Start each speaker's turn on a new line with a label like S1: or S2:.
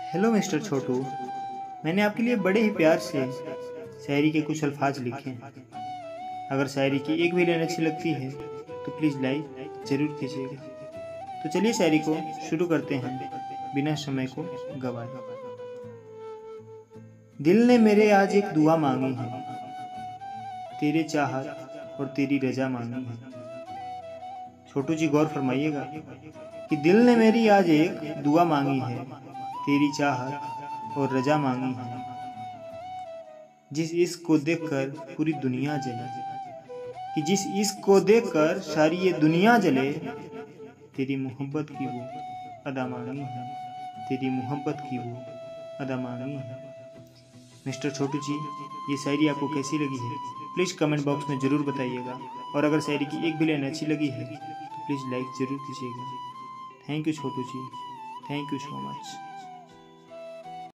S1: Hello mister छोटू, मैंने आपके लिए बड़े ही प्यार से शायरी के कुछ अल्फाज लिखे हैं। अगर शायरी की एक भी लाइन अच्छी लगती है तो प्लीज़ लाइक ज़रूर कीजिएगा। तो चलिए शायरी को शुरू करते हैं बिना समय को गवाए। दिल ने मेरे आज एक दुआ मांगी है, तेरे चाहत और तेरी रजा मांगी है। छोटू जी गौर फरमाइएगा कि दिल ने मेरी आज एक दुआ मांगी है, तेरी चाहत और रजा मांगी है। जिस इश्क को देखकर पूरी दुनिया जले, कि जिस इश्क को देखकर सारी ये दुनिया जले, तेरी मोहब्बत की वो अदा मांगी है, तेरी मोहब्बत की वो अदा मांगी है। मिस्टर छोटू जी, ये शायरी आपको कैसी लगी है प्लीज़ कमेंट बॉक्स में ज़रूर बताइएगा। और अगर शायरी की एक भी लाइन अच्छी लगी है तो प्लीज़ लाइक ज़रूर कीजिएगा। Thank you Chhotu ji, thank you so much.